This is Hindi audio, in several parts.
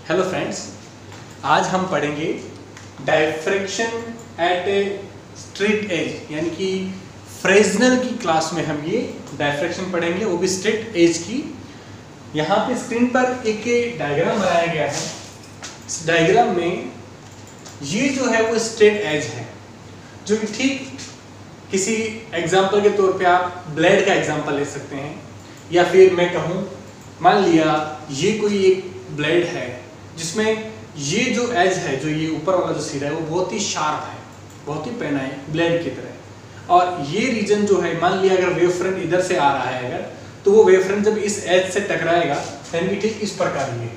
हेलो फ्रेंड्स, आज हम पढ़ेंगे diffraction at a straight edge, यानी कि फ्रेस्नेल की क्लास में हम ये डायफ्रैक्शन पढ़ेंगे, वो भी स्ट्रेट एज की। यहाँ पे स्क्रीन पर एक डायग्राम बनाया गया है। इस डायग्राम में ये जो है वो स्ट्रेट एज है, जो कि ठीक किसी एग्जाम्पल के तौर पे आप ब्लेड का एग्जाम्पल ले सकते हैं, या फिर मैं कहूँ मान लिया ये कोई एक ब्लेड है जिसमें ये जो एज है, जो ये ऊपर वाला जो सिरा है वो बहुत ही शार्प है, बहुत ही पैना है ब्लेड की तरह। और ये रीजन जो है, मान लिया अगर वेव फ्रंट इधर से आ रहा है अगर, तो वो वेव फ्रंट जब इस एज से टकराएगा यानी कि ठीक इस प्रकार ये,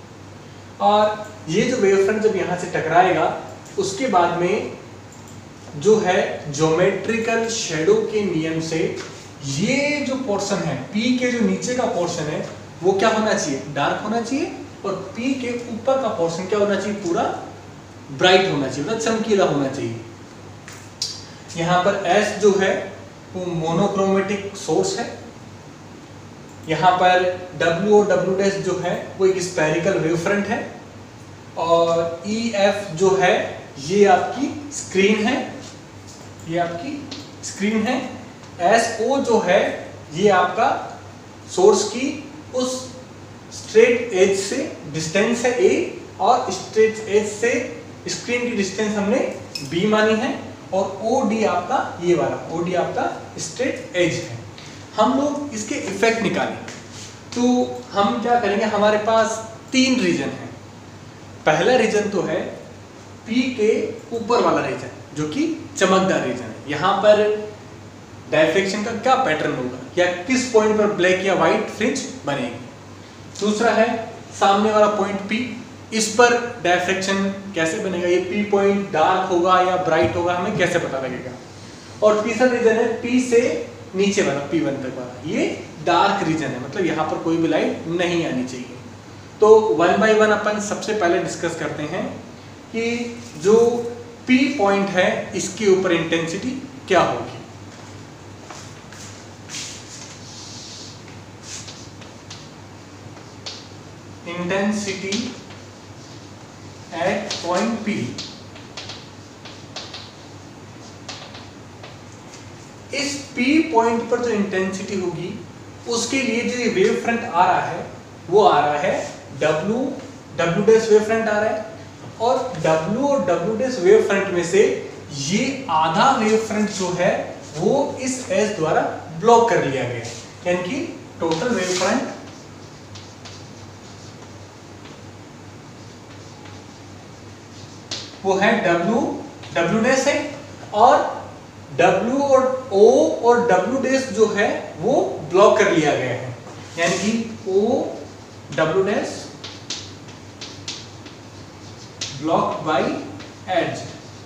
और ये जो वेव फ्रंट जब यहाँ से टकराएगा उसके बाद में जो है ज्योमेट्रिकल शेडो के नियम से ये जो पोर्शन है P के जो नीचे का पोर्शन है वो क्या होना चाहिए, डार्क होना चाहिए, और P के ऊपर का पोर्शन क्या होना चाहिए, पूरा ब्राइट होना चाहिए, मतलब चमकीला होना चाहिए। यहाँ पर S जो है वो मोनोक्रोमेटिक सोर्स है, यहाँ पर W और W डैश जो है वो एक स्फेरिकल वेव फ्रंट है, और EF जो है ये आपकी स्क्रीन है, ये आपकी स्क्रीन है। SO जो है ये आपका सोर्स की उस स्ट्रेट एज से डिस्टेंस है A, और स्ट्रेट एज से स्क्रीन की डिस्टेंस हमने B मानी है, और OD आपका ये वाला OD आपका स्ट्रेट एज है। हम लोग इसके इफेक्ट निकालें तो हम क्या करेंगे, हमारे पास तीन रीजन है। पहला रीजन तो है P के ऊपर वाला रीजन जो कि चमकदार रीजन है। यहाँ पर डायफ्रैक्शन का क्या पैटर्न होगा, या किस पॉइंट पर ब्लैक या व्हाइट फ्रिंज बनेगी। दूसरा है सामने वाला पॉइंट P, इस पर डायफ्रैक्शन कैसे बनेगा, ये P पॉइंट डार्क होगा या ब्राइट होगा, हमें कैसे पता लगेगा। और तीसरा रीजन है P से नीचे वाला P1 तक वाला, ये डार्क रीजन है, मतलब यहाँ पर कोई भी लाइट नहीं आनी चाहिए। तो 1 बाय 1 अपन सबसे पहले डिस्कस करते हैं कि जो P पॉइंट है इसके ऊपर इंटेंसिटी क्या होगी। इंटेंसिटी एट पॉइंट P, इस P पॉइंट पर जो इंटेंसिटी होगी उसके लिए जो ये वेव फ्रंट आ रहा है वो आ रहा है W डैश वेव फ्रंट आ रहा है, और W और W डैश वेव फ्रंट में से ये आधा वेव फ्रंट जो है वो इस एज द्वारा ब्लॉक कर लिया गया है, यानी कि टोटल वेव फ्रंट वो है W डैश है, और W और O और W डैश जो है वो ब्लॉक कर लिया गया है, यानी कि O W dash block by edge,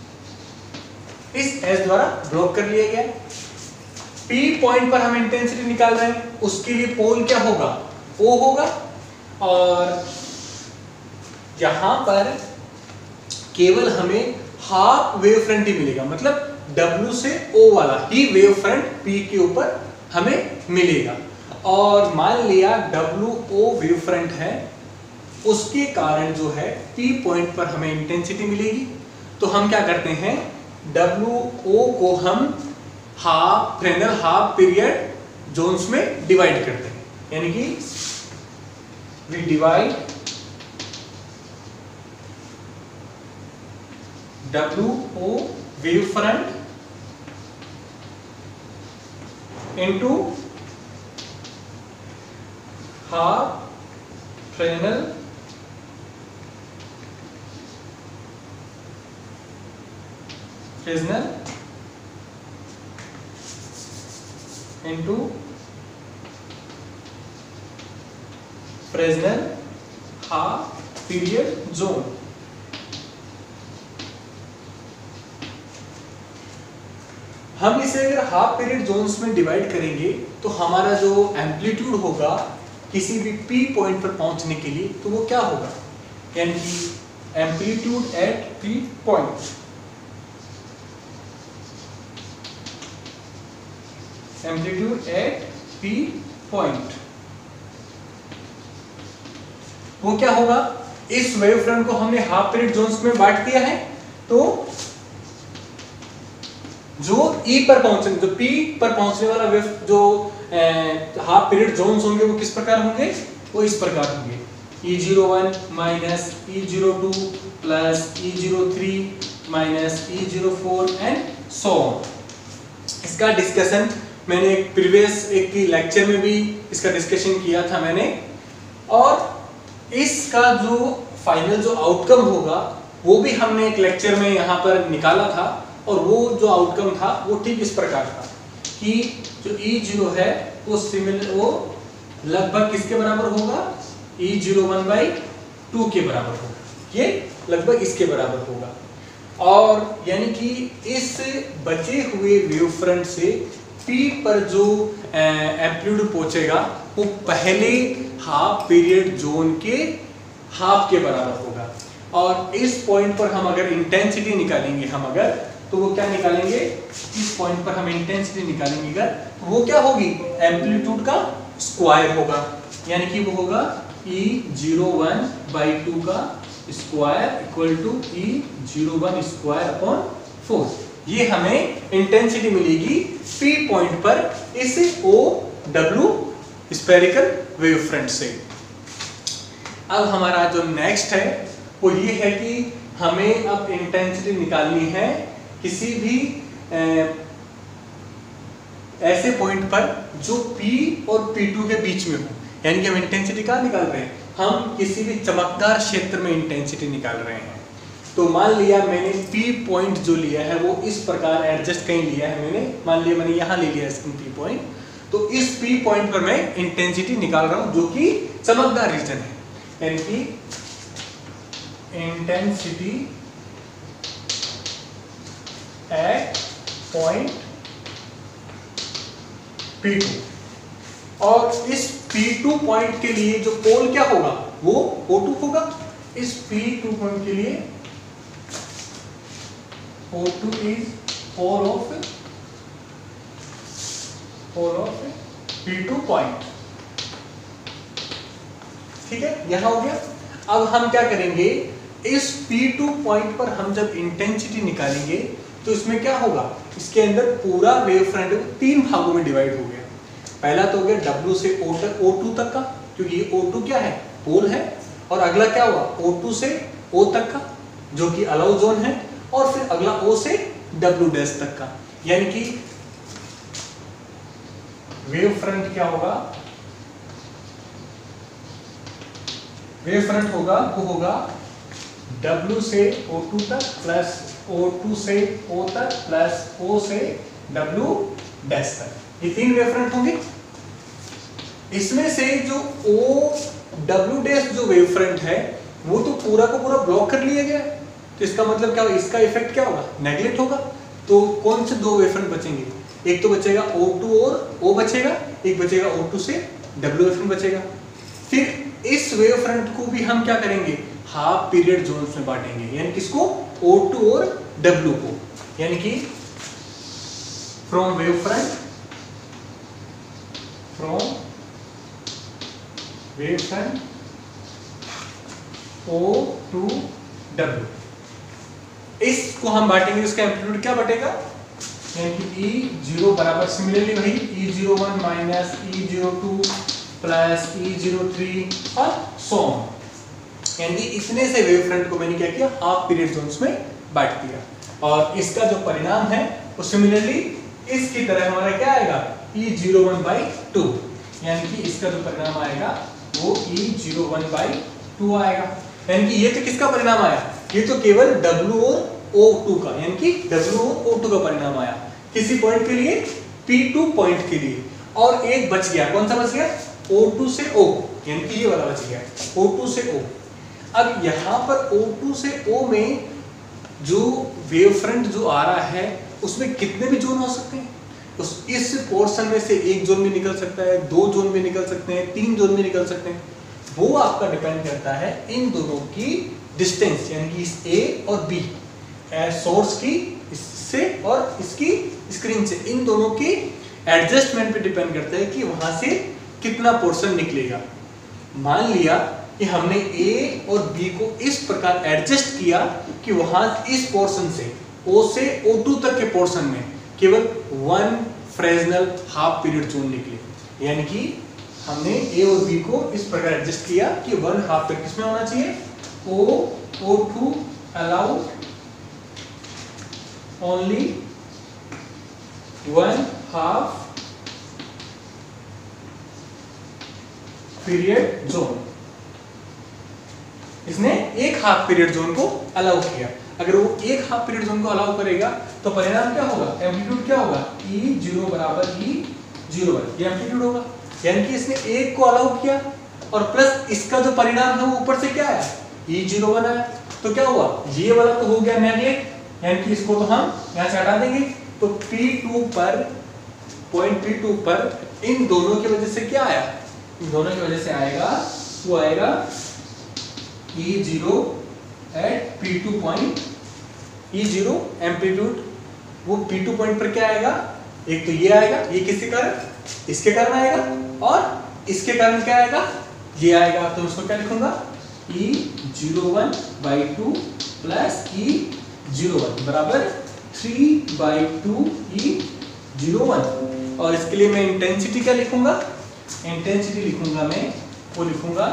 इस एज द्वारा ब्लॉक कर लिया गया है। P पॉइंट पर हम इंटेंसिटी निकाल रहे हैं, उसके लिए पोल क्या होगा, O होगा, और यहां पर केवल हमें हाफ वेव फ्रंट ही मिलेगा, मतलब W से O वाला ही वेव फ्रंट P के ऊपर हमें मिलेगा। और मान लिया WO वेव फ्रंट है, उसके कारण जो है P पॉइंट पर हमें इंटेंसिटी मिलेगी। तो हम क्या करते हैं, WO को हम फ्रेस्नेल हाफ पीरियड जोन्स में डिवाइड करते हैं, यानी कि we divide WO wave front into half Fresnel into Fresnel half period zone. हम इसे अगर हाफ पीरियड जोन्स में डिवाइड करेंगे तो हमारा जो एम्पलीट्यूड होगा किसी भी P पॉइंट पर पहुंचने के लिए, तो वो क्या होगा, यानी कि amplitude at P point, amplitude at P point वो क्या होगा, इस वेव फ्रंट को हमने हाफ पीरियड जोन्स में बांट दिया है, तो जो ई पर पहुंचने, जो पी पर पहुंचने वाला वेव जो हाफ पीरियड जोन्स होंगे वो किस प्रकार होंगे, वो इस प्रकार होंगे E01 minus E02 plus E03 minus E04 and so on. इसका डिस्कशन मैंने एक प्रीवियस एक लेक्चर में भी इसका डिस्कशन किया था मैंने, और इसका जो फाइनल जो आउटकम होगा वो भी हमने एक लेक्चर में यहाँ पर निकाला था, और वो जो आउटकम था वो ठीक इस प्रकार था कि जो E0 है वो वो लगभग किसके बराबर होगा, E01/2 के बराबर होगा, ये लगभग इसके बराबर होगा। और यानी कि इस बचे हुए वेव फ्रंट से P पर जो एम्पलीट्यूड पहुंचेगा वो पहले हाफ पीरियड जोन के हाफ के बराबर होगा। और इस पॉइंट पर हम अगर इंटेंसिटी निकालेंगे, हम अगर तो वो क्या निकालेंगे, इस पॉइंट पर हम इंटेंसिटी निकालेंगे अगर, तो वो क्या होगी, एम्पलीट्यूड का स्क्वायर होगा, यानी कि वो होगा E01/2 का square equal to E01 square upon 4। ये हमें इंटेंसिटी मिलेगी P पॉइंट पर इस OW स्फेरिकल वेव फ्रंट से। अब हमारा जो नेक्स्ट है वो ये है कि हमें अब इंटेंसिटी निकालनी है किसी भी ऐसे पॉइंट पर जो P और P2 के बीच में हो, यानी कि हम इंटेंसिटी कहाँ निकाल रहे हैं, हम किसी भी चमकदार क्षेत्र में इंटेंसिटी निकाल रहे हैं। तो मान लिया मैंने P पॉइंट जो लिया है वो इस प्रकार एडजस्ट कहीं लिया है मैंने, मान लिया मैंने यहाँ ले लिया है P पॉइंट, तो इस P पॉइंट पर मैं इंटेंसिटी निकाल रहा हूँ जो कि चमकदार रीजन है, यानी कि इंटेंसिटी एट पॉइंट P2। और इस P2 पॉइंट के लिए जो पोल क्या होगा वो O2 होगा। इस P2 पॉइंट के लिए O2 is pole of P2 point. ठीक है, यहां हो गया। अब हम क्या करेंगे, इस P2 पॉइंट पर हम जब इंटेंसिटी निकालेंगे तो इसमें क्या होगा, इसके अंदर पूरा वेव फ्रंट 3 भागों में डिवाइड हो गया। पहला तो हो गया W से O2 तक का, क्योंकि ये O2 क्या है, पोल है, और अगला क्या हुआ O2 से O तक का जो कि अलाउ जोन है, और फिर अगला O से W डैश तक का, यानी कि वेव फ्रंट क्या होगा, वेव फ्रंट होगा वो होगा W से O2 तक प्लस O2 से O तक प्लस O से W डैश तक, ये 3 वेव फ्रंट होंगे। इसमें से जो OW डैश जो वेव फ्रंट है वो तो पूरा का पूरा ब्लॉक कर लिया गया, तो इसका मतलब क्या होगा, इसका इफेक्ट क्या होगा, नेगलेक्ट होगा। तो कौन से 2 वेव फ्रंट बचेंगे, एक तो बचेगा O2 और O बचेगा, एक बचेगा O2 से W वेव फ्रंट बचेगा। फिर इस वेव फ्रंट को भी हम क्या करेंगे, हाफ पीरियड जोन्स में बांटेंगे, यानी किसको, O2 और W को, यानी कि फ्रॉम वेव फ्रंट O2W, इसको हम बांटेंगे, इसका एम्पलीट्यूड क्या बटेगा, यानी कि E0 बराबर सिमिलरली वही E01 minus E02 plus E03 और सो ऑन। यानी कि इतने से वेव फ्रंट को मैंने क्या किया, हाफ पीरियड जोन्स में बांट दिया, और इसका जो परिणाम है वो सिमिलरली इसकी तरह हमारा क्या आएगा, E01/2, यानी कि इसका जो परिणाम आएगा वो E01/2 आएगा। यानी कि ये तो किसका परिणाम आया, ये तो केवल W और O2 का, यानी कि W और O2 का परिणाम आया किसी पॉइंट के लिए, P2 पॉइंट के लिए। और एक बच गया, कौन सा बच गया, O2 से O, यानी कि ये वाला बच गया O2 से O। अब यहाँ पर O2 से O में जो वेव फ्रंट जो आ रहा है उसमें कितने भी जोन हो सकते हैं, इस पोर्शन में से एक जोन भी निकल सकता है, 2 जोन भी निकल सकते हैं, 3 जोन भी निकल सकते हैं, वो आपका डिपेंड करता है इन दोनों की डिस्टेंस, यानी कि इस A और B, सोर्स की इससे और इसकी स्क्रीन से, इन दोनों की एडजस्टमेंट पे डिपेंड करता है कि वहां से कितना पोर्शन निकलेगा। मान लिया कि हमने ए और बी को इस प्रकार एडजस्ट किया कि वहां इस पोर्शन से ओ से O2 तक के पोर्शन में केवल 1 फ्रेजनल हाफ पीरियड जोन निकले। यानी कि हमने ए और बी को इस प्रकार एडजस्ट किया कि 1 हाफ पीरियड किसमें होना चाहिए, O2 allow only 1 half period zone. इसने एक हाफ पीरियड जोन को अलाउ किया। अगर वो एक हाफ पीरियड जोन को अलाउ करेगा तो परिणाम क्या होगा, एम्पलीट्यूड क्या होगा, E0 बराबर E01, ये एम्पलीट्यूड होगा। यानी कि इसने एक को अलाउ किया और प्लस इसका जो परिणाम है वो ऊपर से क्या आया, E01 आया। तो क्या हुआ, ये वाला तो हो गया नेगलेक्ट, यानी कि इसको तो हम यहां से हटा देंगे। तो P2 पर, पॉइंट P2 पर इन दोनों की वजह से क्या आया, इन दोनों की वजह से आएगा, वो आएगा E0 eight P2 point, E0 amplitude वो P2 पॉइंट पर क्या आएगा, एक तो ये आएगा, ये किसके कारण, इसके कारण आएगा, और इसके कारण क्या आएगा, ये आएगा। तो उसको क्या लिखूंगा, E01/2 प्लस E01 बराबर 3/2 E01। और इसके लिए मैं इंटेंसिटी क्या लिखूंगा, इंटेंसिटी लिखूंगा मैं, वो लिखूंगा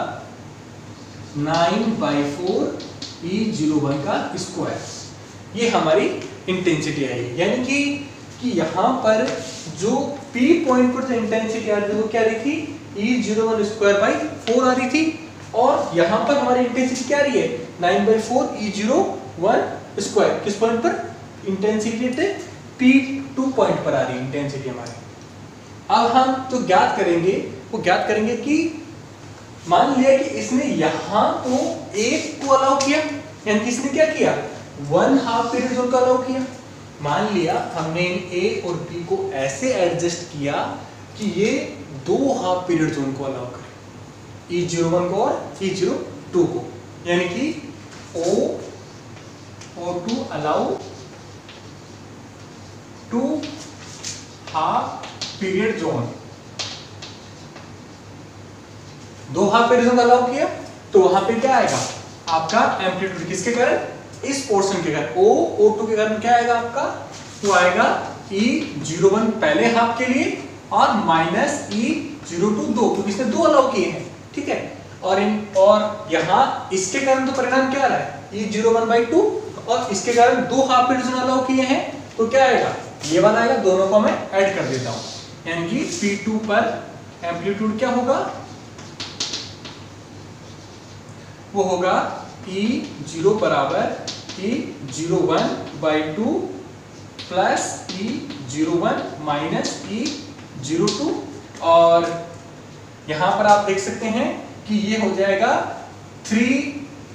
9/4 E01 का स्क्वायर। ये हमारी इंटेंसिटी आएगी। यानी कि यहां पर जो P पॉइंट पर जो इंटेंसिटी आ रही थी वो क्या आ रही थी, E01 स्क्वायर बाई 4 आ रही थी, और यहां पर हमारी इंटेंसिटी क्या आ रही है, 9/4 E01 स्क्वायर। किस पॉइंट पर, इंटेंसिटी P2 पॉइंट पर आ रही है इंटेंसिटी हमारी। अब हम तो ज्ञात करेंगे, वो ज्ञात करेंगे कि मान लिया कि इसने यहां तो एक को अलाउ किया, यानी कि इसने क्या किया, 1 हाफ पीरियड जोन को अलाउ किया। मान लिया हमने ए और बी को ऐसे एडजस्ट किया कि ये 2 हाफ पीरियड जोन को अलाउ करें, E01 को और E02 को। यानी कि O2 allow 2 half period zone, 2 half period zone allow किया, तो वहां पे क्या आएगा आपका एम्पलीट्यूड, किसके कारण, इस पोर्शन के कारण, O2 के कारण क्या आएगा आपका, वो आएगा E01 पहले हाफ के लिए और माइनस E02 2, क्योंकि इसने 2 अलाउ किए हैं, ठीक है। और यहां इसके कारण तो परिणाम क्या आ रहा है, E01/2, और इसके कारण 2 हाफ पीरियड जोन अलाउ किए हैं, तो क्या आएगा, ये वाला आएगा। दोनों को मैं ऐड कर देता हूं, यानी कि P2 पर एम्पलीट्यूड क्या होगा, वो होगा E0 बराबर E01/2 plus E01 minus E02। और यहां पर आप देख सकते हैं कि ये हो जाएगा 3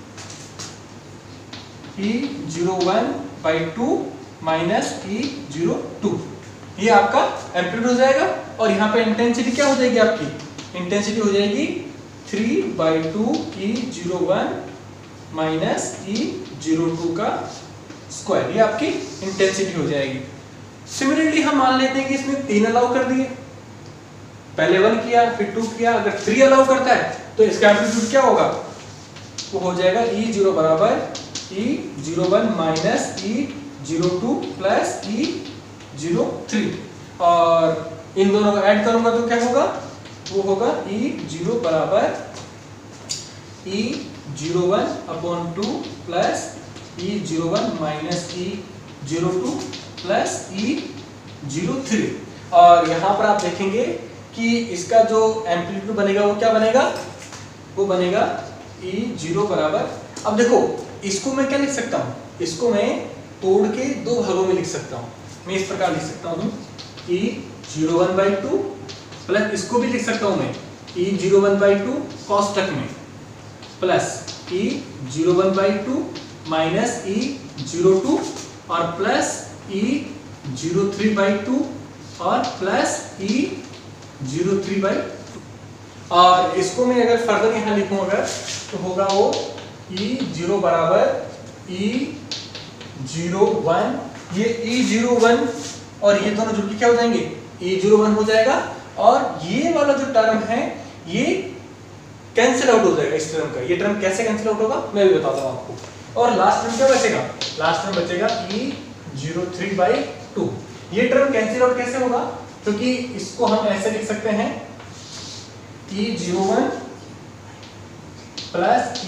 E01/2 माइनस E02, ये आपका एम्पलीट्यूड हो जाएगा। और यहाँ पे इंटेंसिटी क्या हो जाएगी आपकी, इंटेंसिटी हो जाएगी 3/2 E01 माइनस E02 का स्क्वायर, ये आपकी इंटेंसिटी हो जाएगी। सिमिलरली हम मान लेते हैं कि इसने 3 अलाउ कर दिए, पहले 1 किया फिर 2 किया, अगर 3 अलाउ करता है तो इसका एम्पलीट्यूड क्या होगा, वो हो जाएगा E0 बराबर E01 minus E02 plus E03। और इन दोनों को ऐड करूंगा तो क्या होगा, वो होगा E0 बराबर E01/2 plus E01 minus E02 plus E03। और यहां पर आप देखेंगे कि इसका जो एम्पलीट्यूड बनेगा वो क्या बनेगा, वो बनेगा E0 बराबर, अब देखो इसको मैं क्या लिख सकता हूं, इसको मैं तोड़ के 2 भागों में लिख सकता हूं। मैं इस प्रकार लिख सकता हूं E01/2 प्लस इसको भी लिख सकता हूं मैं E01/2 कोष्टक में प्लस E01/2 माइनस E02 और प्लस E03/2 और प्लस E03/2। और इसको मैं अगर फर्दर यहाँ लिखूं अगर, तो होगा वो E0 बराबर E01, ये E01 और ये दोनों जुड़ के क्या हो जाएंगे, E01 हो जाएगा। और ये वाला जो टर्म है ये कैंसिल आउट हो जाएगा इस टर्म का। ये टर्म कैसे कैंसिल आउट होगा मैं भी बताता हूँ आपको। और लास्ट टर्म क्या बचेगा, लास्ट टर्म बचेगा E03/2। ये टर्म कैंसिल आउट कैसे होगा, क्योंकि इसको हम ऐसे लिख सकते हैं E01 plus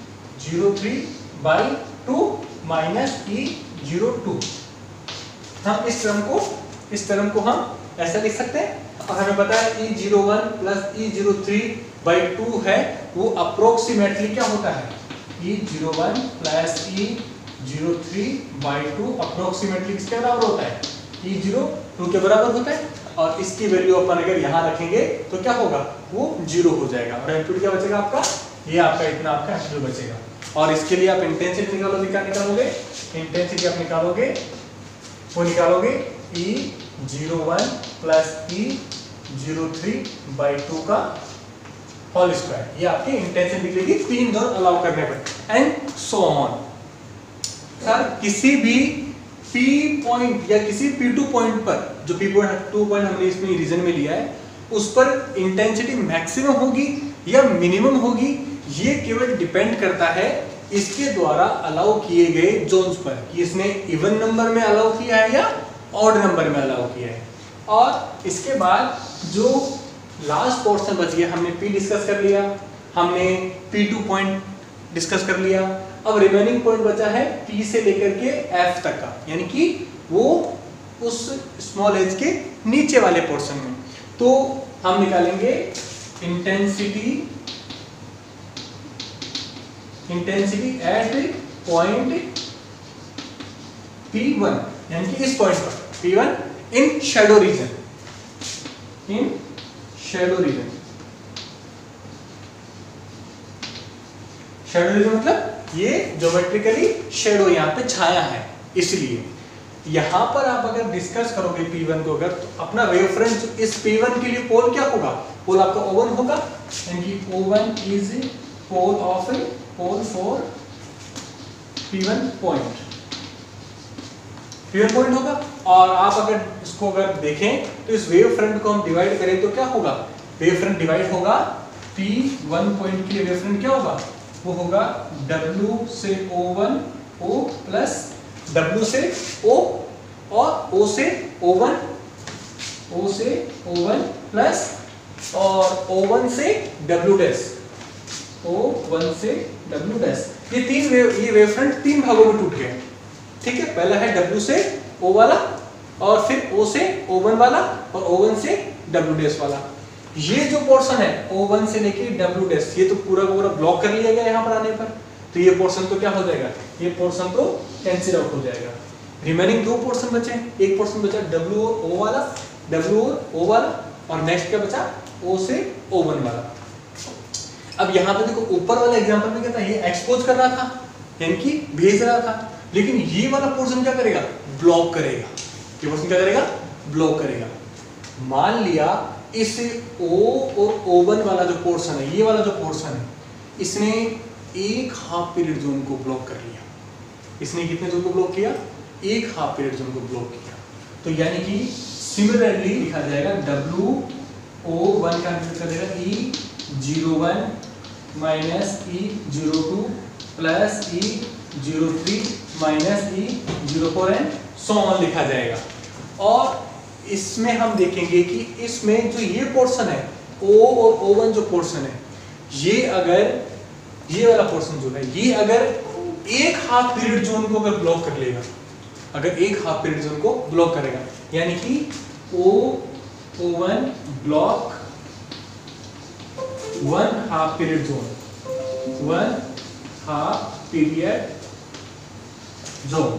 E03/2 minus E02। हम इस टर्म को हम ऐसा लिख सकते हैं। और हमें पता है E01 प्लस E03/2 है, वो अप्रोक्सीमेटली क्या होता है, E01 प्लस E03/2 अप्रोक्सीमेटली किसके बराबर होता है, E02 के बराबर होता है। और इसकी वैल्यू अपन अगर यहाँ रखेंगे तो क्या होगा, वो 0 हो जाएगा। और एम्पलीट्यूड क्या बचेगा आपका, ये आपका इतना आपका एम्पलीट्यूड बचेगा। और इसके लिए आप इंटेंसिटी निकालोगे, क्या निकालोगे, इंटेंसिटी आप निकालोगे, वो निकालोगे E01 प्लस E03/2 का होल स्क्वायर। ये आपकी इंटेंसिटी निकलेगी 3 जोन अलाउ करने पर, एंड सो ऑन। सर किसी भी P पॉइंट या किसी P2 पॉइंट पर, जो P2 पॉइंट हमने इसमें रीजन में लिया है, उस पर इंटेंसिटी मैक्सिमम होगी या मिनिमम होगी, ये केवल डिपेंड करता है इसके द्वारा अलाउ किए गए जोन्स पर, कि इसने इवन नंबर में अलाउ किया है या ऑड नंबर में अलाउ किया है। और इसके बाद जो लास्ट पोर्शन बच गया, हमने P डिस्कस कर लिया, हमने P2 पॉइंट डिस्कस कर लिया, अब रिमेनिंग पॉइंट बचा है P से लेकर के F तक का, यानी कि वो उस स्मॉल एज के नीचे वाले पोर्शन में। तो हम निकालेंगे इंटेंसिटी एट पॉइंट P1, यानी कि इस पॉइंट पर P1 in shadow region, shadow region मतलब ये ज्योमेट्रिकली शैडो यहाँ पे छाया है, इसलिए यहाँ पर आप अगर डिस्कस करोगे P1 को अगर, तो अपना रेफरेंस इस P1 के लिए पोल क्या होगा, पोल आपका O1 होगा, यानी कि O1 is pole for P1 point होगा। और आप अगर इसको अगर देखें तो इस वेव फ्रंट को हम डिवाइड करें तो क्या होगा, वेव फ्रंट डिवाइड होगा, P1 पॉइंट के लिए वेव फ्रंट क्या होगा, वो होगा W से O1 O प्लस W से O और O से O1 प्लस और O1 से W डैश, O1 से W डैश। ये वेव फ्रंट 3 भागों में टूट गए, ठीक है। पहला है W से O वाला, और फिर O से O1 वाला, और O1 से W डैश वाला। ये जो पोर्शन है O1 से लेके W डैश, ये तो पूरा का पूरा ब्लॉक कर लिया गया यहाँ पर आने पर, तो ये पोर्शन तो क्या हो जाएगा, ये पोर्शन तो कैंसिल आउट हो जाएगा। रिमेनिंग 2 पोर्शन बचे, एक पोर्शन बचा W और O वाला, और नेक्स्ट क्या बचा O से O1 वाला। अब यहाँ पे देखो ऊपर वाले एग्जांपल में क्या था, ये एक्सपोज कर रहा था, यानी कि भेज रहा था, लेकिन ये वाला पोर्शन क्या करेगा, ब्लॉक करेगा। ये पोर्शन क्या करेगा, ब्लॉक करेगा। मान लिया इस O और O1 वाला जो पोर्शन है, ये वाला जो पोर्शन है, इसने एक हाफ पीरियड जोन को ब्लॉक कर लिया। इसने कितने जोन को ब्लॉक किया, एक हाफ पीरियड जोन को ब्लॉक किया। तो यानी कि सिमिलरली लिखा जाएगा WO1 का कर देगा E01 minus E02 plus E03 minus E04 and so on लिखा जाएगा। और इसमें हम देखेंगे कि इसमें जो ये पोर्शन है O और O1 जो पोर्शन है, ये अगर ये वाला पोर्शन जो है, ये अगर एक हाफ पीरियड जोन को अगर ब्लॉक कर लेगा, अगर एक हाफ पीरियड जोन को ब्लॉक करेगा, यानी कि O1 block 1 half period zone, 1 half period zone,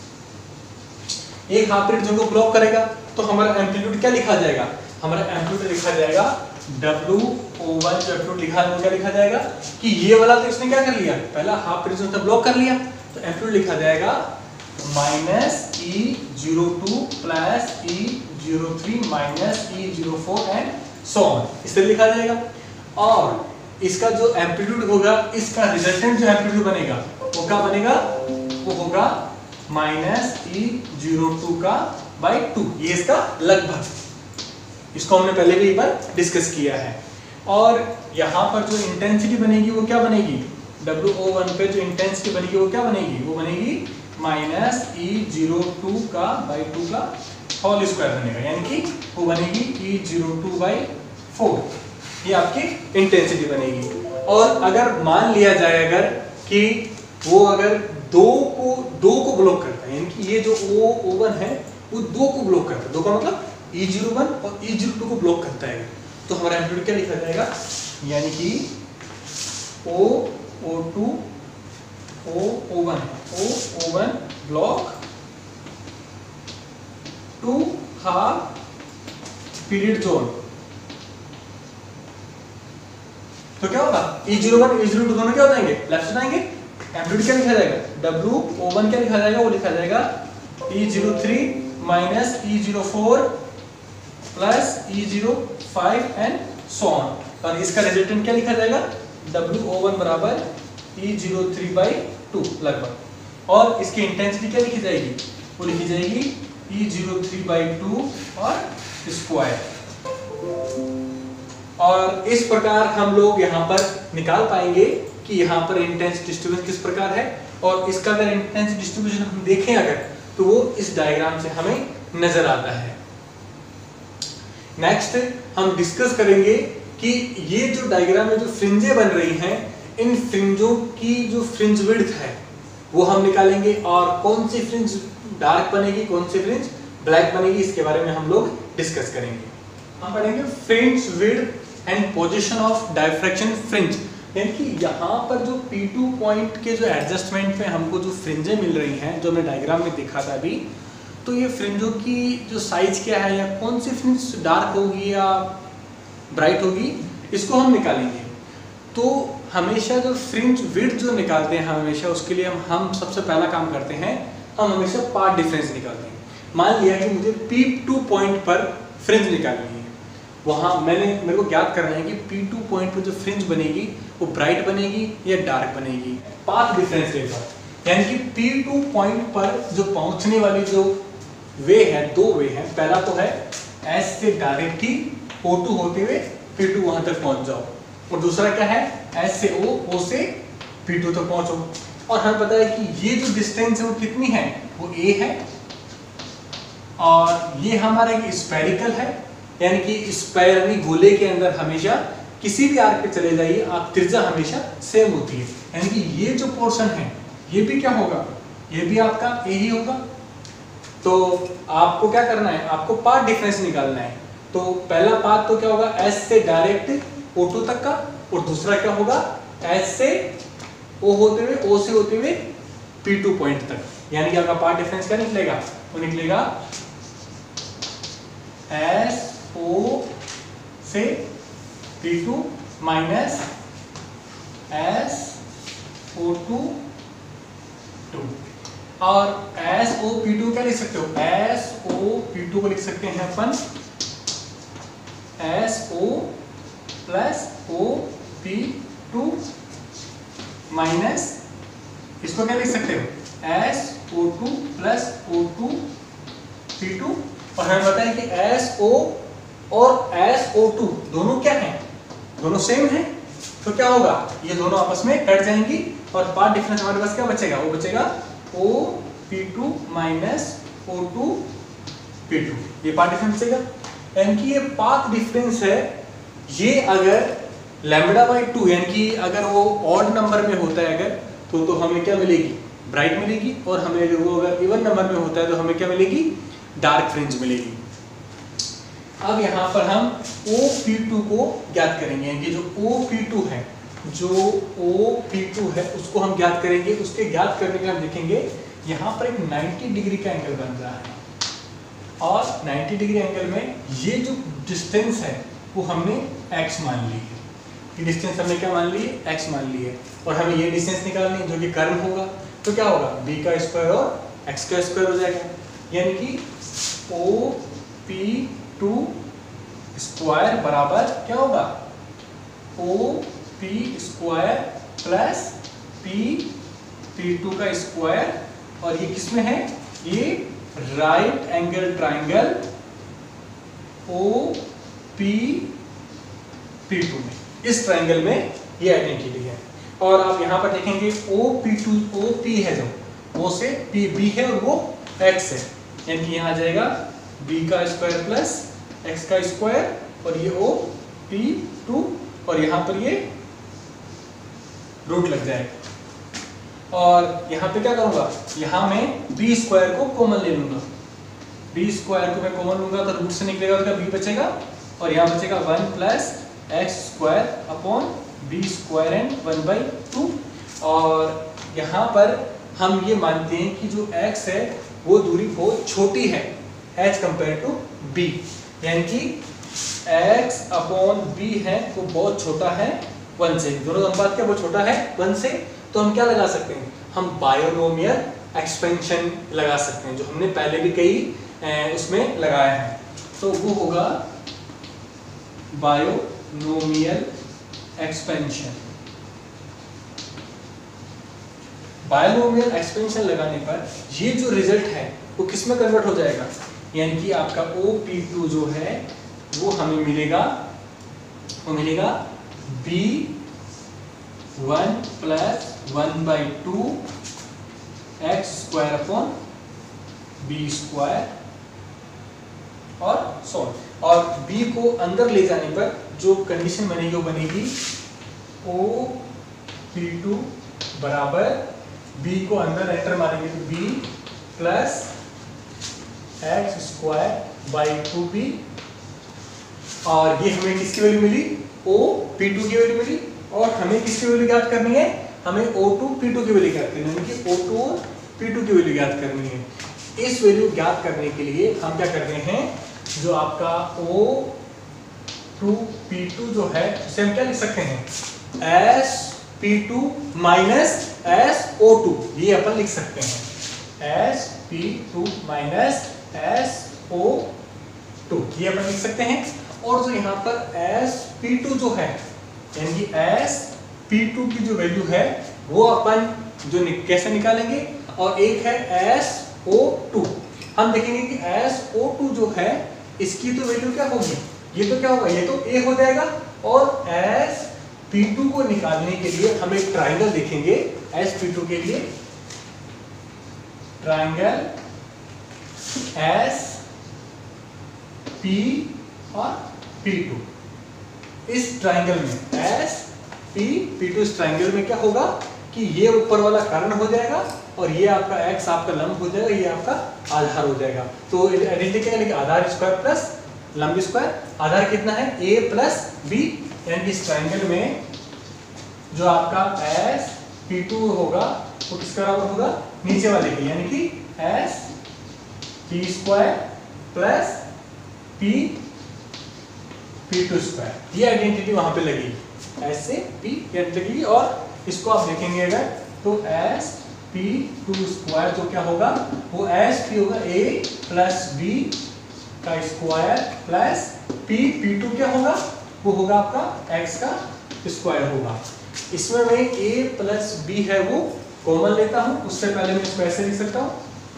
एक हाफ पीरियड जोन को ब्लॉक करेगा, तो हमारा एम्पलीट्यूड क्या लिखा जाएगा, हमारा एम्पलीट्यूड लिखा जाएगा WO1 जो एम्पलीट्यूड लिखा है वो क्या लिखा जाएगा कि ये वाला तो इसने क्या कर लिया, पहला हाफ पीरियड जोन था ब्लॉक कर लिया, तो एम्पलीट्यूड लिखा जाएगा minus E02 plus E03 minus E04 and so on, इस तरह लिखा जाएगा। और इसका जो एम्पलीट्यूड होगा, इसका रिजल्टेंट जो एम्पलीट्यूड बनेगा वो क्या बनेगा, वो होगा माइनस E02 का बाई 2, ये इसका लगभग, इसको हमने पहले भी एक बार डिस्कस किया है। और यहाँ पर जो इंटेंसिटी बनेगी वो क्या बनेगी, WO1 पे जो इंटेंसिटी बनेगी वो क्या बनेगी, वो बनेगी माइनस E02 का बाई 2 का होल स्क्वायर बनेगा, यानी कि वो बनेगी E02 बाई 4, ये आपकी इंटेंसिटी बनेगी। और अगर मान लिया जाए अगर कि वो अगर दो को ब्लॉक करता है, यानी कि ये जो O1 है वो 2 को ब्लॉक करता है, 2 का मतलब E01 और E02 को ब्लॉक करता है, तो हमारा एम्पलीट्यूड क्या लिखा जाएगा, यानी कि O02 O01 block two half period zone. तो क्या होगा, E01 E02 दोनों क्या हो जाएंगे, लेफ्ट से जाएंगे, एम्पलीट्यूड क्या लिखा जाएगा, WO1 क्या लिखा जाएगा, वो लिखा जाएगा E03 minus E04 plus E05 and so on, और इसका रिजल्टेंट क्या लिखा जाएगा, WO1 बराबर E03 बाई 2 लगभग, और इसकी इंटेंसिटी क्या लिखी जाएगी, वो लिखी जाएगी E03 बाई 2 और स्क्वायर। और इस प्रकार हम लोग यहाँ पर निकाल पाएंगे कि यहाँ पर इंटेंस डिस्ट्रीब्यूशन किस प्रकार है, और इसका अगर इंटेंस डिस्ट्रीब्यूशन हम देखें अगर, तो वो इस डायग्राम से हमें नजर आता है। नेक्स्ट हम डिस्कस करेंगे कि ये जो डायग्राम में जो फ्रिंजें बन रही हैं, इन फ्रिंजों की जो फ्रिंज विड्थ है वो हम निकालेंगे, और कौन सी फ्रिंज डार्क बनेगी, कौन सी फ्रिंज ब्लैक बनेगी, इसके बारे में हम लोग डिस्कस करेंगे। हम पढ़ेंगे fringe width and position of diffraction fringe, यानी कि यहाँ पर जो P2 पॉइंट के जो एडजस्टमेंट में हमको जो फ्रिंजें मिल रही हैं, जो हमने डायग्राम में देखा था अभी, तो ये फ्रिंजों की जो साइज क्या है, या कौन सी फ्रिंज डार्क होगी या ब्राइट होगी, इसको हम निकालेंगे। तो हमेशा जो फ्रिंज विड्थ जो निकालते हैं हमेशा, उसके लिए हम सबसे पहला काम करते हैं, हम हमेशा पाथ डिफरेंस निकालते हैं। मान लिया कि मुझे P2 पॉइंट पर फ्रिंज निकालनी है, वहाँ मेरे को ज्ञात करना है कि P2 पॉइंट पर जो फ्रिंज बनेगी वो ब्राइट बनेगी या डार्क बनेगी, पाथ डिफरेंस लेगा, यानी कि P2 पॉइंट पर जो पहुंचने वाली जो वे है, दो वे हैं, पहला तो है S से डायरेक्ट ही O2 होते हुए P2 वहां तक पहुंच जाओ, और दूसरा क्या है, S से O से P2 तक पहुंचो। और हमें पता है कि ये जो डिस्टेंस है वो कितनी है, वो A है, और ये हमारा एक स्फेरिकल है, यानी कि स्फेयर गोले के अंदर हमेशा किसी भी आर्क पे चले जाइए आप, त्रिज्या हमेशा सेम होती है, यानी कि ये जो पोर्शन है ये भी क्या होगा, ये भी आपका A ही होगा। तो आपको क्या करना है, आपको पाथ डिफरेंस निकालना है। तो पहला पाथ तो क्या होगा, S से डायरेक्ट O2 तक का, और दूसरा क्या होगा, S से O होते हुए, O से होते हुए P2 पॉइंट तक, यानी कि आपका पाथ डिफरेंस क्या निकलेगा, वो निकलेगा SO से P2 माइनस SO2 और SOP2 क्या लिख सकते हो, SOP2 को लिख सकते हैं अपन SO प्लस OP2 माइनस, इसको क्या लिख सकते हो, SO2 प्लस O2P2, और हमें पता है कि SO और SO2 दोनों क्या हैं, दोनों सेम हैं, तो क्या होगा, ये दोनों आपस में कट जाएंगी, और पाथ डिफरेंस हमारे पास क्या बचेगा, वो बचेगा OP2 माइनस O2P2, ये पाथ डिफरेंस बचेगा। यानी कि ये पाथ डिफरेंस है, ये अगर λ/2 यानी कि अगर वो ऑड नंबर में होता है अगर, तो हमें क्या मिलेगी, ब्राइट मिलेगी, और हमें वो अगर इवन नंबर में होता है तो हमें क्या मिलेगी, डार्क फ्रिंज मिलेगी। अब यहाँ पर हम OP2 को ज्ञात करेंगे, कि जो OP2 है, जो OP2 है उसको हम ज्ञात करेंगे। उसके ज्ञात करने के हम देखेंगे यहाँ पर एक 90 डिग्री का एंगल बन रहा है, और 90 डिग्री एंगल में ये जो डिस्टेंस है वो हमने x मान ली है, ये डिस्टेंस हमने क्या मान ली है, x मान ली है, और हमें ये डिस्टेंस निकालनी है जो कि कर्व होगा, तो क्या होगा, b का स्क्वायर और x का स्क्वायर हो जाएगा, यानी कि OP2 स्क्वायर बराबर क्या होगा, OP स्क्वायर प्लस P2 का स्क्वायर, और ये किसमें है, ये right angle triangle OPP P2 में, इस ट्रायंगल में ये आइडेंटिटी है। और आप यहाँ पर देखेंगे OP2 OP है जो O से PB है और वो X है, यानी कि यहाँ आ जाएगा B का स्क्वायर प्लस X का स्क्वायर और ये OP2 और यहाँ पर ये रूट लग जाएगा। और यहाँ पे क्या करूँगा, यहाँ मैं B स्क्वायर को कॉमन ले लूँगा, B स्क्वायर को मैं कॉमन लूँगा तो रूट से निकलेगा तो B बचेगा और यहाँ बचेगा 1 plus x square upon B square and 1/2। और यहाँ पर हम ये मानते हैं कि जो x है वो दूरी बहुत छोटी है एज कंपेयर टू B, यानी कि x अपॉन B है वो बहुत छोटा है 1 से, दोनों अनुपात क्या बहुत छोटा है 1 से। तो हम क्या लगा सकते हैं, हम बायोनोमियल एक्सपेंशन लगा सकते हैं, जो हमने पहले भी कई उसमें लगाया है। तो वो होगा बायोनोमियल एक्सपेंशन। बायोनोमियल एक्सपेंशन लगाने पर ये जो रिजल्ट है वो किस में कन्वर्ट हो जाएगा, यानी कि आपका OP2 जो है वो हमें मिलेगा, वो मिलेगा B1 plus 1/2 x square upon B square और सॉल्व। और B को अंदर ले जाने पर जो कंडीशन बनेगी वो बनेगी OP2 बराबर B को अंदर एंटर मारेंगे तो B plus x square by 2B। और ये हमें किसकी वैल्यू मिली, OP2 की वैल्यू मिली। और हमें किसकी वैल्यू ज्ञात करनी है, हमें O2P2 की वैल्यू ज्ञात करनी है, यानी कि O2 और P2 की वैल्यू ज्ञात करनी है। इस वैल्यू ज्ञात करने के लिए हम क्या करते हैं, जो आपका O2P2 जो है उसे हम क्या लिख सकते हैं, SP2 माइनस SO2, ये अपन लिख सकते हैं SP2 माइनस SO2, ये अपन लिख सकते हैं। और जो यहाँ पर SP2 जो है, यानी कि SP2 की जो वैल्यू है वो अपन जो कैसे निकालेंगे, और एक है SO2। हम देखेंगे कि SO2 जो है इसकी तो वैल्यू क्या होगी, ये तो क्या होगा, ये तो A हो जाएगा। और SP2 को निकालने के लिए हम एक ट्राइंगल देखेंगे, SP2 के लिए ट्राइंगल SP और P2। इस ट्राइंगल में SP/P2 इस ट्राइंगल में क्या होगा कि ये ऊपर वाला कर्ण हो जाएगा और ये आपका x आपका लंब हो जाएगा, ये आपका आधार हो जाएगा। तो आइडेंटिटी क्या लिखा, आधार स्क्वायर प्लस लंब स्क्वायर। आधार कितना है, A प्लस B, यानी कि इस ट्राइंगल में जो आपका SP2 होगा वो किसके बराबर होगा, नीचे वाले के, यानी कि SP square plus P2 square. ये आइडेंटिटी वहां पे लगेगी, S से P लगेगी। और इसको आप देखेंगे अगर तो SP2 स्क्वायर जो क्या होगा, वो SP होगा A प्लस B का स्क्वायर प्लस P2 क्या होगा, वो होगा आपका x का स्क्वायर होगा। इसमें मैं A प्लस B है वो कॉमन लेता हूं, उससे पहले मैं इसको ऐसे लिख सकता हूं,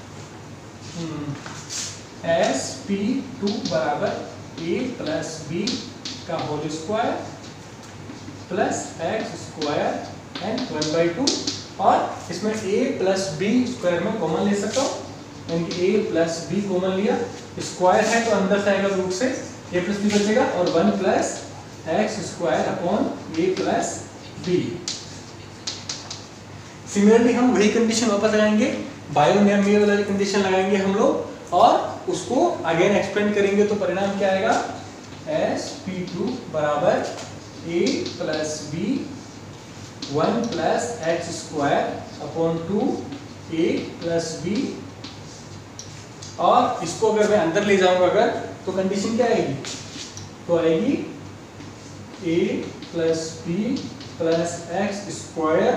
SP2 बराबर A प्लस B का whole square plus x square and 1/2। और इसमें A प्लस B स्क्वायर में कॉमन ले सकता हूँ, यानी कि A प्लस B कॉमन लिया, स्क्वायर है तो अंदर से आएगा रूट से, A प्लस B बचेगा और 1 plus x square upon A plus B। Similarly हम वही कंडीशन वापस लगाएंगे, बायोनोमियल वाली कंडीशन लगाएंगे हम लोग और उसको अगेन एक्सपेंड करेंगे तो परिणाम क्या आएगा, SP2 बराबर A plus B 1 plus x square upon 2A plus B। और इसको अगर मैं अंदर ले जाऊंगा अगर तो कंडीशन क्या आएगी, तो आएगी A plus B plus x square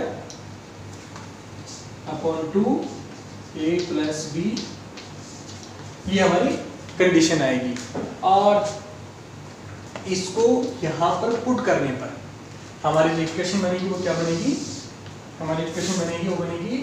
upon 2A plus B, ये हमारी कंडीशन आएगी। और इसको यहां पर पुट करने पर हमारी जो इक्वेशन बनेगी वो क्या बनेगी, हमारी इक्वेशन बनेगी वो बनेगी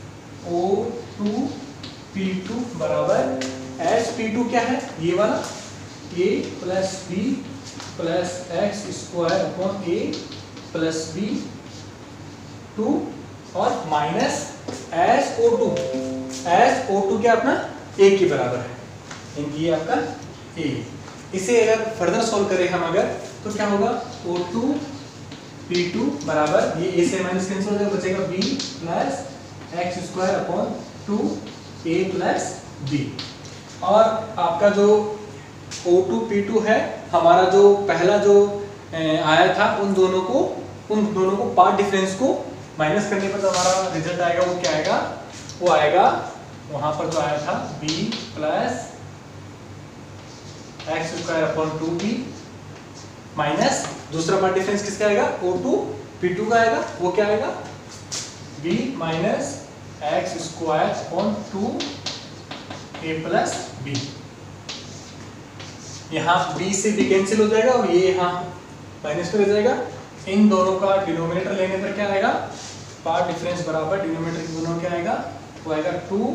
O2P2 बराबर SP2 क्या है, ये वाला A plus B plus x square upon A plus B 2 और माइनस SO2 क्या अपना a के बराबर है, यानी ये आपका a। इसे अगर फर्दर सॉल्व करें हम अगर तो क्या होगा O2 P2 बराबर ये a से माइनस कैंसिल हो जाएगा, बचेगा b plus x square upon 2a plus b। और आपका जो O2 P2 है, हमारा जो पहला जो आया था उन दोनों को पार्ट डिफरेंस को माइनस करने पर जो हमारा रिजल्ट आएगा वो क्या आएगा, वो आएगा वहां पर जो आया था b plus x square upon 2b minus दूसरा पार्ट डिफरेंस किसका आएगा, O2 P2 का आएगा, वो क्या आएगा b minus x square upon 2a plus b। यहाँ b से b कैंसिल हो जाएगा और ये यहाँ माइनस में रह जाएगा। इन दोनों का डिनोमिनेटर लेने पर क्या आएगा, पार्ट डिफरेंस बराबर डिनोमिनेटर की दोनों क्या आएगा, वो आएगा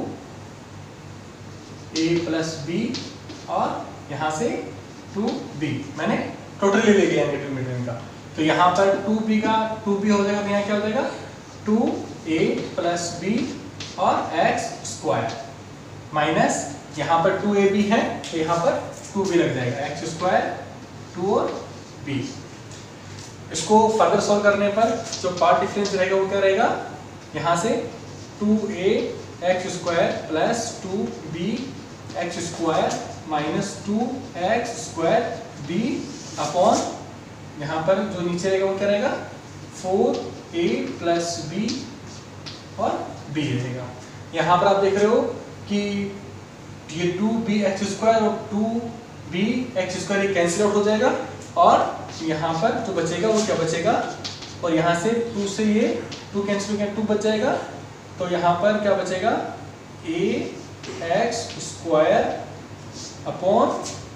2a प्लस b और यहाँ से 2b। मैंने टोटली ले लिया डिनोमिनेटर का, तो यहाँ पर 2b का 2b हो जाएगा, तो यहाँ क्या हो जाएगा 2a प्लस b और एक्स स्क्वायर माइनस यहाँ पर 2ab है तो यहाँ पर 2b लग जाएगा, एक्स स्क्वायर 2 और b। इसको फर्दर सॉल्व करने पर जो पार्ट डिफरेंस रहेगा वो क्या रहेगा, यहाँ से 2a x square plus 2b x square minus 2x square b upon यहाँ पर जो नीचे रहेगा वो क्या रहेगा 4a प्लस b और b रहेगा। यहाँ पर आप देख रहे हो कि ये 2b एक्स स्क्वायर और 2b x square cancel out हो जाएगा और यहाँ पर जो बचेगा वो क्या बचेगा, और यहाँ से 2 से ये 2 कैंसिल हो गया, 2 बच जाएगा, तो यहाँ पर क्या बचेगा a x square upon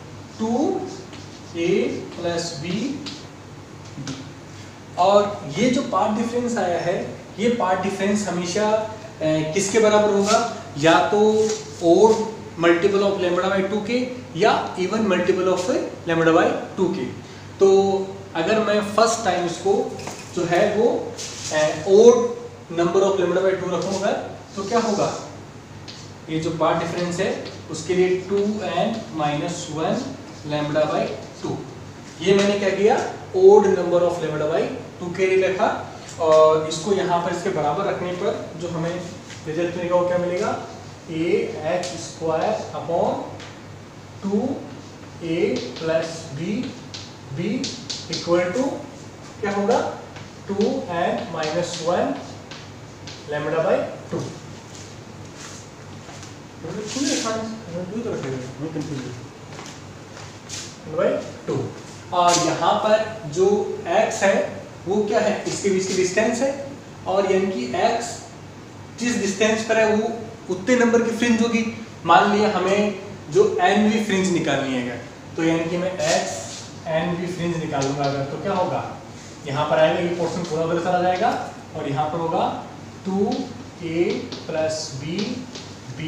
2a plus b। और ये जो पार्ट डिफरेंस आया है, ये पार्ट डिफरेंस हमेशा किसके बराबर होगा, या तो odd multiple of lambda by 2 के या even multiple of lambda by 2 के। तो अगर मैं फर्स्ट टाइम इसको जो है वो odd number of lambda by 2 रखूंगा तो क्या होगा, ये जो पार्ट डिफरेंस है उसके लिए 2n माइनस 1 लैम्बडा बाई 2, ये मैंने क्या किया odd number of lambda by 2 के लिए रखा। और इसको यहाँ पर इसके बराबर रखने पर जो हमें रिजल्ट मिलेगा वो क्या मिलेगा, a x square upon 2a plus b equal to क्या होगा 2n माइनस 1 लैम्बडा बाई 2। और यहाँ पर जो x है वो क्या है, इसके बीच की डिस्टेंस है, और यानी कि x जिस डिस्टेंस पर है वो उतने नंबर की फ्रिंज होगी। मान लिया हमें जो nवी फ्रिंज निकालनी है, तो यानी कि मैं x nवी फ्रिंज निकालूंगा अगर, तो क्या होगा, यहाँ पर आएगा ये पोर्शन पूरा उधर चला जाएगा और यहाँ पर होगा 2a plus b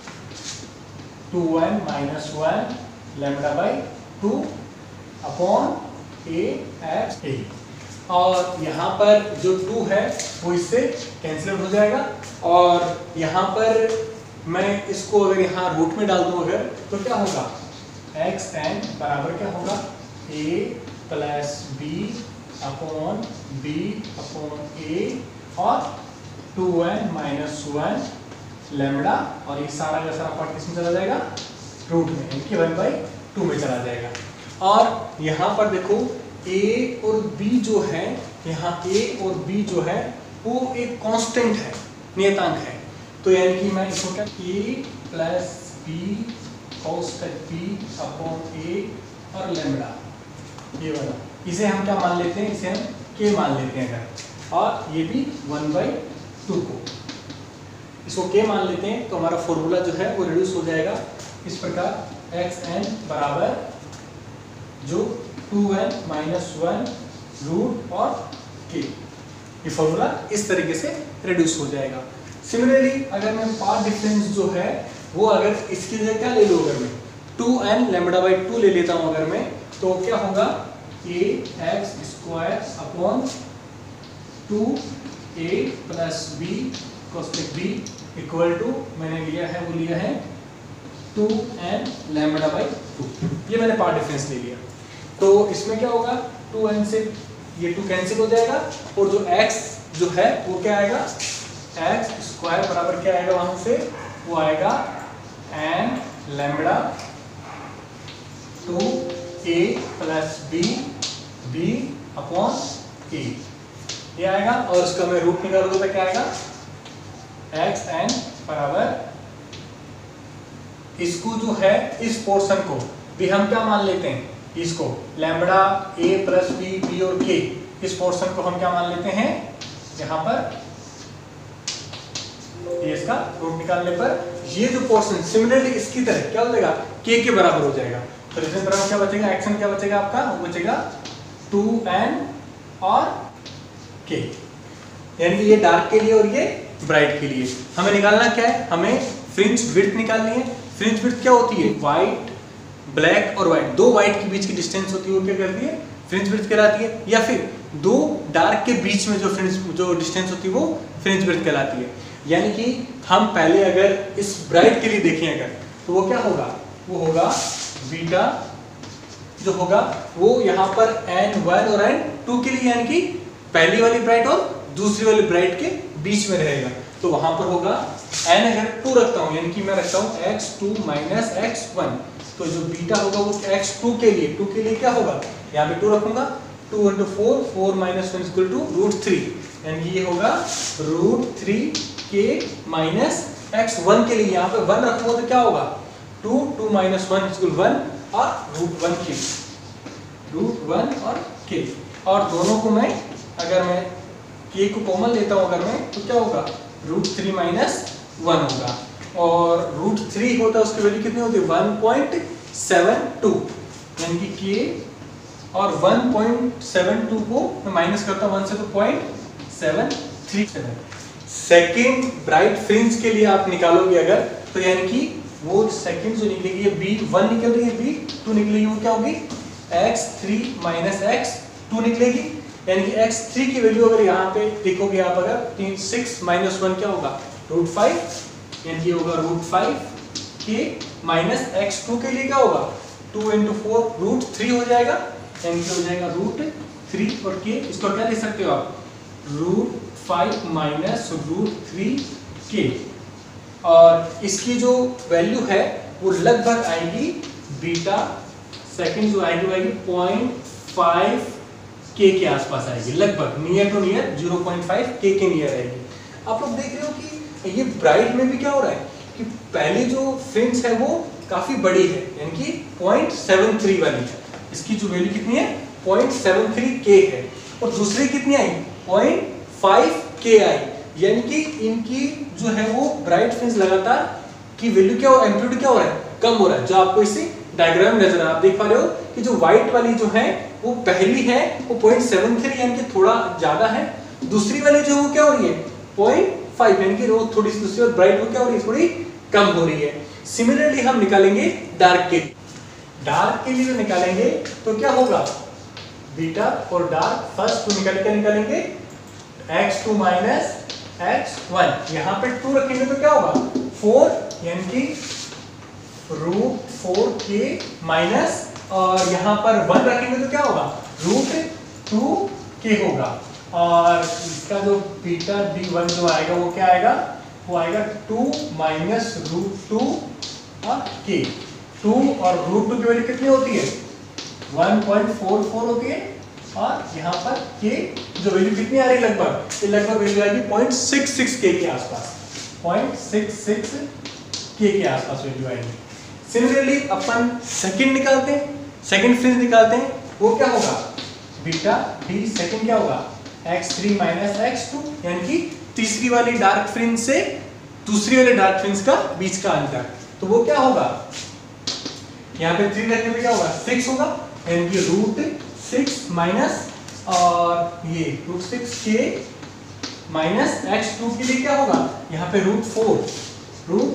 2n minus 1 lambda by 2 upon a x a। और यहाँ पर जो 2 है वो इससे कैंसिल हो जाएगा, और यहाँ पर मैं इसको अगर यहाँ रूट में डाल दूँ अगर, तो क्या होगा xn बराबर क्या होगा a plus b upon b upon a और 2n माइनस 1 लैम्बडा, और ये सारा का सारा पार्ट किसमें चला जाएगा, रूट में, यानी कि 1/2 में चला जाएगा। और यहाँ पर देखो a और b जो है, यहाँ a और b जो है वो एक कांस्टेंट है, नियतांक है, तो यानी कि मैं इसको क्या a plus b cos b upon a और लैम्बडा, ये वाला इसे हम क्या मान लेते हैं, इसे हम k मान लेते हैं अगर, और ये भी 1/2 को इसको k मान लेते हैं, तो हमारा फॉर्मूला जो है वो रिड्यूस हो जाएगा इस प्रकार, xn बराबर जो 2n माइनस 1 रूट और k, ये फॉर्मूला इस तरीके से रिड्यूस हो जाएगा। सिमिलरली अगर मैं पार्ट डिफरेंस जो है वो अगर इसकी जगह क्या ले लूँ, अगर मैं 2n लैम्बडा बाई 2 ले लेता हूँ अगर मैं, तो क्या होगा A x square upon 2a plus B cosec B equal to मैंने लिया है वो लिया है 2n लैम्बडा बाई 2। ये मैंने पार्ट डिफरेंस ले लिया। तो इसमें क्या होगा 2n से ये 2 कैंसिल हो जाएगा और जो x जो है वो क्या आएगा x स्क्वायर बराबर क्या आएगा वहां से वो आएगा n lambda 2a plus b upon a ये आएगा और उसका मैं रूट निकालूंगा तो क्या आएगा xn बराबर इसको जो है इस पोर्शन को भी हम क्या मान लेते हैं इसको लैम्बडा a प्लस b और k इस पोर्शन को हम क्या मान लेते हैं यहाँ पर ये इसका रूट निकालने पर ये जो पोर्शन सिमिलरली इसकी तरह क्या हो जाएगा k के बराबर हो जाएगा। तो इसमें बराबर क्या बचेगा xn क्या बचेगा आपका वो बचेगा 2n और k यानी कि ये डार्क के लिए और ये ब्राइट के लिए। हमें निकालना क्या है हमें फ्रिंज विड्थ निकालनी है। फ्रिंज विड्थ क्या होती है व्हाइट ब्लैक और व्हाइट दो व्हाइट के बीच की डिस्टेंस होती है वो क्या करती है फ्रिंज विड्थ कहलाती है या फिर दो डार्क के बीच में जो डिस्टेंस होती है वो फ्रिंज विड्थ कहलाती है। यानी कि हम पहले अगर इस ब्राइट के लिए देखें अगर तो वो क्या होगा वो होगा बीटा जो होगा वो यहाँ पर n1 और n2 के लिए यानी कि पहली वाली ब्राइट और दूसरी वाली ब्राइट के बीच में रहेगा। तो वहां पर होगा n अगर 2 रखता हूं यानी कि मैं रखता हूं x2 माइनस x1 तो जो बीटा होगा वो x2 के लिए क्या होगा यहाँ पे 2 रखूंगा 2 into 4 4 minus 1 is equal to √3 यानी कि ये होगा √3k माइनस x1 के लिए यहाँ पे 1 रखूंगा तो क्या होगा 2 2 minus 1 is equal to 1 और √1k √1 और k और दोनों को मैं अगर मैं k को कॉमन लेता हूं अगर मैं तो क्या होगा √3 माइनस 1 होगा और √3 होता है उसकी वैल्यू कितनी होती है 1.72 यानी कि k और 1.72 को मैं माइनस करता हूं 1 से तो 0.737 सेकेंड ब्राइट फ्रिंज के लिए आप निकालोगे अगर तो यानी कि वो सेकेंड जो निकलेगी ये b1 निकल रही है b2 निकलेगी वो क्या होगी x3 माइनस x2 निकलेगी यानी कि x3 की वैल्यू अगर यहाँ पे देखोगे आप अगर 6 माइनस 1 क्या होगा √5 यानी कि होगा √5 k माइनस x2 के लिए क्या होगा 2 into 4 √3 हो जाएगा यानी कि हो जाएगा √3 और k इसको क्या लिख सकते हो आप √5 माइनस √3k और इसकी जो वैल्यू है वो लगभग आएगी बीटा सेकंड जो आएगी वो आएगी 0.5 k के आसपास आएगी लगभग नियर टू नियर 0.5 k के नियर आएगी। आप लोग देख रहे हो कि ये ब्राइट में भी क्या हो रहा है कि पहले जो फ्रिंज है वो काफी बड़ी है यानी कि 0.73 वाली है इसकी जो वैल्यू कितनी है 0.73 k है और दूसरी कितनी आई 0.5 k आई यानी कि इनकी जो है वो ब्राइट फ्रिंज लगातार की वैल्यू क्या हो एम्पलीट्यूड क्या हो रहा है कम हो रहा है। जो आपको इसी डायग्राम में नजर आप देख पा रहे हो कि जो व्हाइट वाली जो है वो पहली है वो 0.73 यानी कि थोड़ा ज्यादा है दूसरी वाली जो वो क्या हो रही है 0.5 यानी कि वो थोड़ी सी दूसरी और ब्राइट वो क्या हो रही है थोड़ी कम हो रही है। सिमिलरली हम निकालेंगे डार्क के लिए निकालेंगे तो क्या होगा बीटा और डार्क फर्स्ट तो निकालेंगे x2 माइनस x1 यहाँ पे 2 रखेंगे तो क्या होगा 4 यानी कि √4k माइनस और यहाँ पर 1 रखेंगे तो क्या होगा √2k होगा और इसका जो बीटा d1 जो आएगा वो क्या आएगा वो आएगा 2 माइनस √2 और k 2 और √2 की वैल्यू कितनी होती है 1.44 होती है और यहाँ पर k जो वैल्यू कितनी आ रही है लगभग वैल्यू आएगी 0.66 k के आसपास 0.66 k के आसपास वैल्यू आएगी। सिमिलरली अपन सेकंड फ्रिंज निकालते हैं वो क्या होगा बीटा d सेकंड क्या होगा x3 माइनस x2 यानी कि तीसरी वाली डार्क फ्रिंज से दूसरी वाले डार्क फ्रिंज का बीच का अंतर तो वो क्या होगा यहाँ पे 3 रखने पे क्या होगा 6 होगा यानी कि √6 माइनस और ये √6k माइनस x2 के लिए क्या होगा यहाँ पे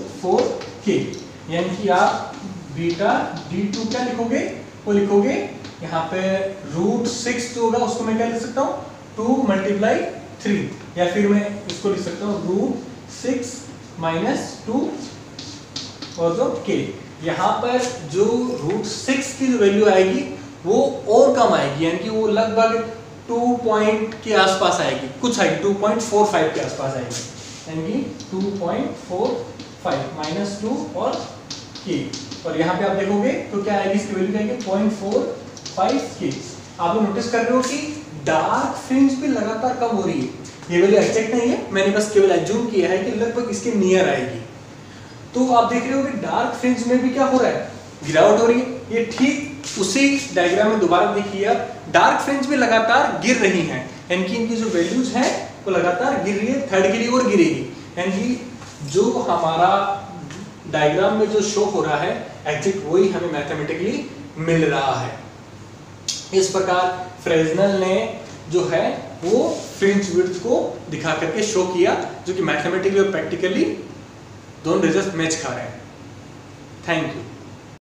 √4k यानी कि आप बीटा d2 क्या लिखोगे वो लिखोगे यहाँ पे √6 जो होगा उसको मैं क्या लिख सकता हूँ 2 × 3, या फिर मैं इसको लिख सकता हूँ √6 - 2 और जो k। यहाँ पर जो √6 की जो वैल्यू आएगी वो और कम आएगी, यानी कि वो लगभग 2 पॉइंट के आसपास आएगी, कुछ आएगी 2.45 के आसपास आएगी, यानी कि 2.45 - 2 और k। और यहाँ पे आप देखोगे तो क्या आएगी, इसकी वैल्यू क्या आएगी 0.45 k। आप लोग नोटिस कर रहे हो कि डार्क फ्रिंज भी लगातार कम हो रही है। ये वैल्यू एग्जैक्ट नहीं है, मैंने बस केवल एज्यूम किया है कि लगभग इसके नियर आएगी। तो आप देख रहे हो कि डार्क फ्रिंज में भी क्या हो रहा है, गिरावट हो रही है। ये ठीक उसी डायग्राम में दोबारा देखिए, डार्क फ्रिंज भी लगातार गिर रही हैं, यानी कि इनकी जो वैल्यूज हैं वो लगातार गिर रही है, थर्ड के लिए और गिरेगी, यानी कि जो हमारा डायग्राम में जो शो हो रहा है एग्जैक्ट वही हमें मैथमेटिकली मिल रहा है। इस प्रकार फ्रेजनल ने जो है वो फ्रिंज विड्थ को दिखा करके शो किया, जो कि मैथमेटिकली और प्रैक्टिकली दोनों रिजल्ट मैच खा रहे हैं। Thank you.